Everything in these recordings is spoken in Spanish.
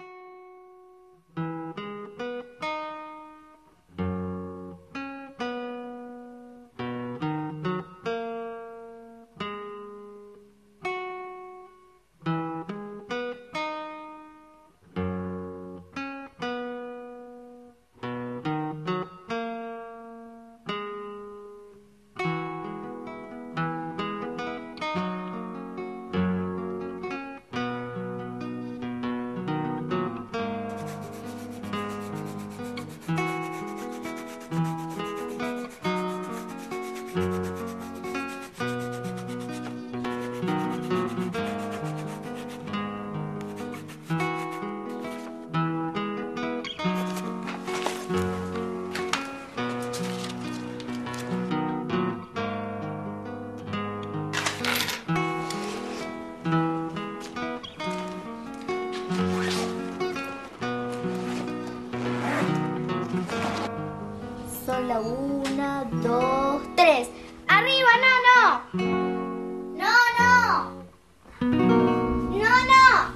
Son la 1, 2, 3. ¡Arriba, no! ¡No, no! ¡No, no!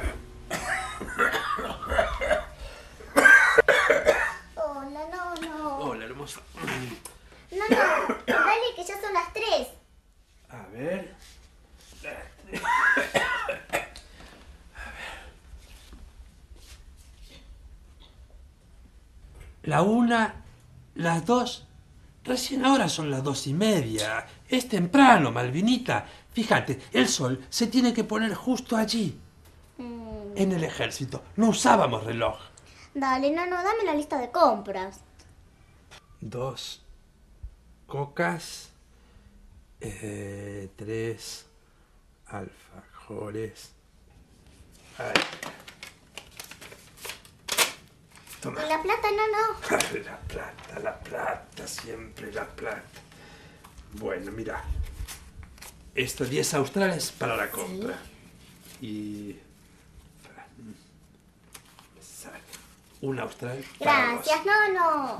Hola, no. Hola, hermosa. No, dale que ya son las 3. A ver. La 1, las 2. Recién ahora son las 2:30. Es temprano, Malvinita. Fíjate, el sol se tiene que poner justo allí. En el ejército no usábamos reloj. Dale, no, dame la lista de compras. 2 cocas, 3 alfajores. Ay. Toma. ¿Y la plata, no? La plata, siempre la plata. Bueno, mira. Estos 10 australes para la compra. ¿Sí? Y... un austral. Gracias, no.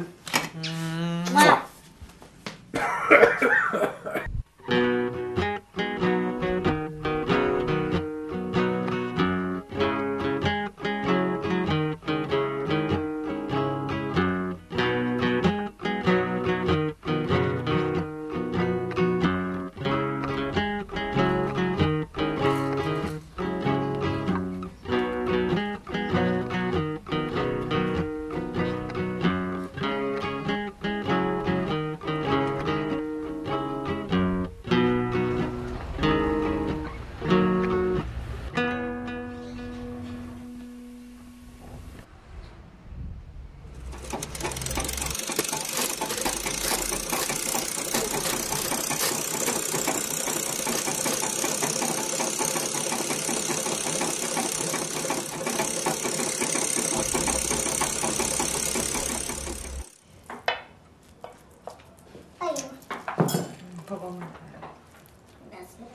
Gracias.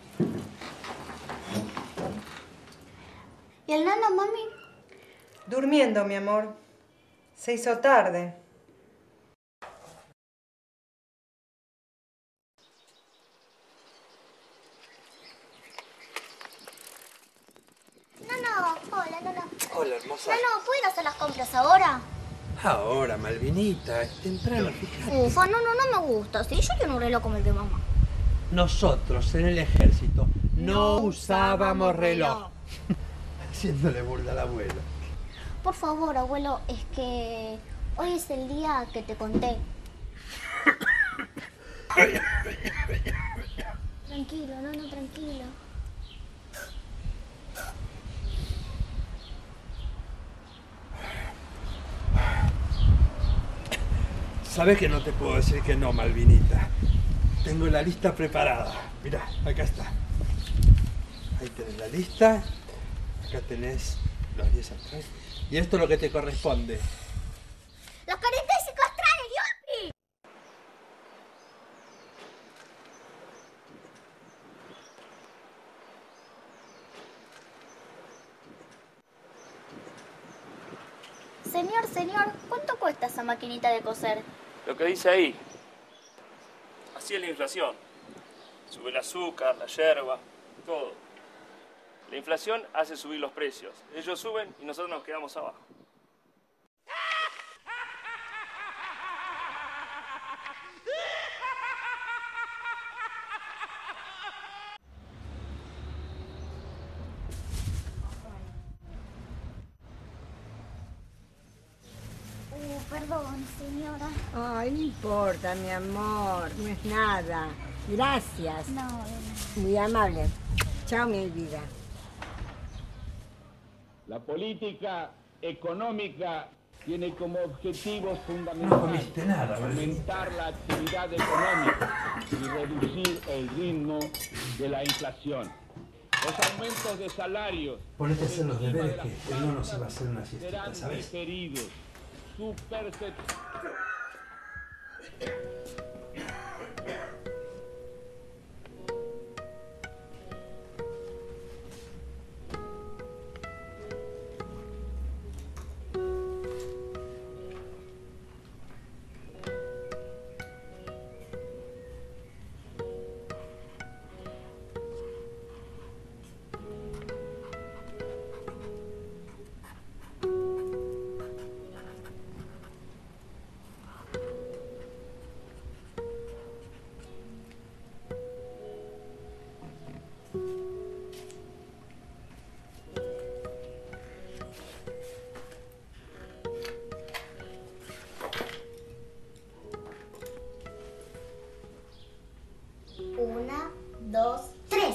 ¿Y el nano, mami? Durmiendo, mi amor. Se hizo tarde. Hola, Nano. Hola, hermosa. Nano, ¿puedo hacer las compras ahora? Ahora, Malvinita, es temprano, fíjate. Ufa, no me gusta. Sí, yo tengo un reloj como el de mamá. Nosotros en el ejército no usábamos reloj. Haciéndole burla al abuelo. Por favor, abuelo, es que hoy es el día que te conté. Tranquilo, tranquilo. Sabes que no te puedo decir que no, Malvinita. Tengo la lista preparada. Mirá, acá está. Ahí tenés la lista. Acá tenés los 10 atrás. Y esto es lo que te corresponde. ¡Los 45 astrales, Yupi! Señor, ¿cuánto cuesta esa maquinita de coser? Lo que dice ahí. Así es la inflación. Sube el azúcar, la yerba, todo. La inflación hace subir los precios. Ellos suben y nosotros nos quedamos abajo. Perdón, señora. Ay, no importa, mi amor, no es nada. Gracias. No, Muy amable. Chao, mi vida. La política económica tiene como objetivos No fundamentales comiste nada, aumentar la actividad económica y reducir el ritmo de la inflación. Los aumentos de salarios Ponete a hacer los por encima deberes de las que el nono se plantas va a hacer una siestita, serán ¿sabes? diferidos. Su percepción. Una, dos, tres.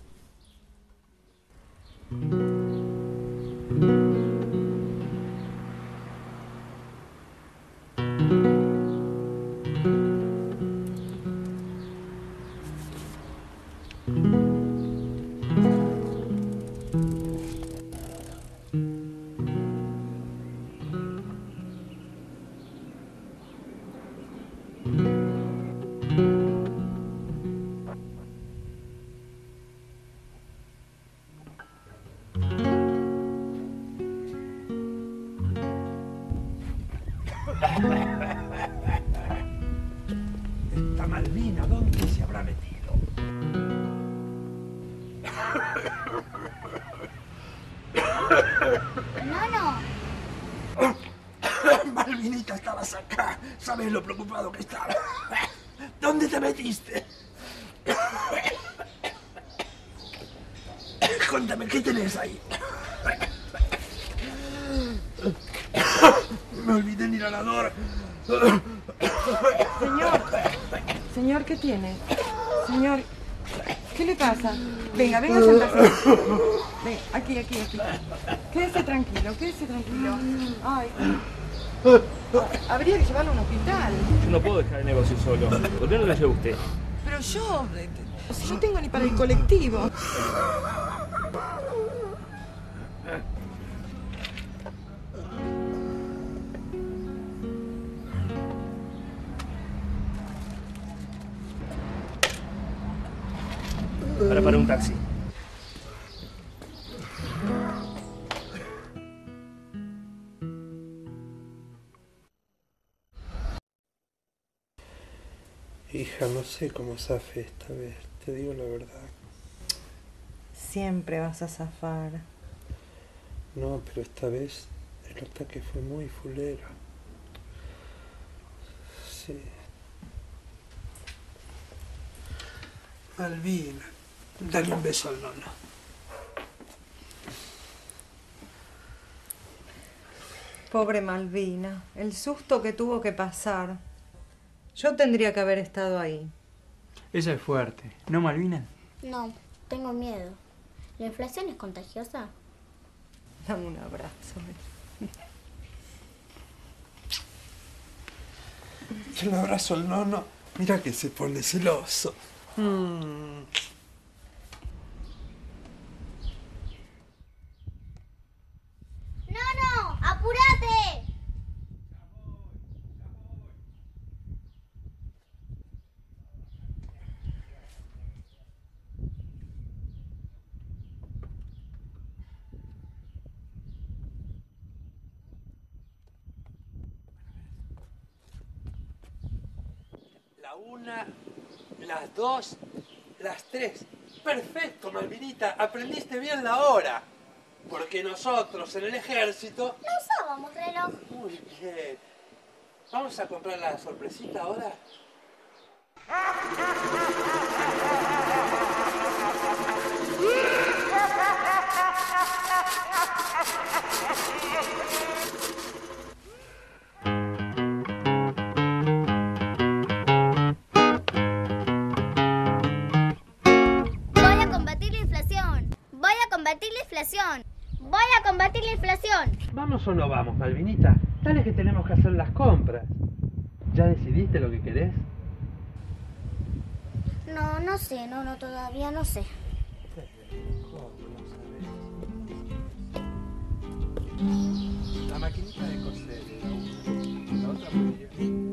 Esta Malvina, ¿dónde se habrá metido? No. Malvinita, estabas acá. ¿Sabes lo preocupado que estaba? ¿Dónde te metiste? Cuéntame, ¿qué tenés ahí? Me olvidé el inhalador. Señor, ¿qué tiene? Señor, ¿qué le pasa? Venga, venga a sentarse. Ven, aquí. Quédese tranquilo. Ay. Habría que llevarlo a un hospital. Yo no puedo dejar el negocio solo. ¿Por qué no la lleva usted? Pero yo no tengo ni para el colectivo. Para un taxi. Hija, no sé cómo zafe esta vez, te digo la verdad. Siempre vas a zafar. No, pero esta vez el ataque fue muy fulero. Sí. Malvina, dale un beso al nono. Pobre Malvina, el susto que tuvo que pasar. Yo tendría que haber estado ahí. Ella es fuerte, ¿no, Malvina? No, tengo miedo. ¿La inflación es contagiosa? Dame un abrazo. Yo le abrazo al nono. Mira que se pone celoso. ¡No! ¡Apúrate! La una, las dos, las tres. Perfecto, Malvinita, aprendiste bien la hora. Porque nosotros en el ejército... No usábamos reloj. Muy bien. ¿Vamos a comprar la sorpresita ahora? Voy a combatir la inflación. Voy a combatir la inflación. Voy a combatir la inflación. ¿Vamos o no vamos, Malvinita? Dale que tenemos que hacer las compras. ¿Ya decidiste lo que querés? No, no sé, no, todavía no sé. ¿Cómo no sabés? La maquinita de coser, la otra muy bien.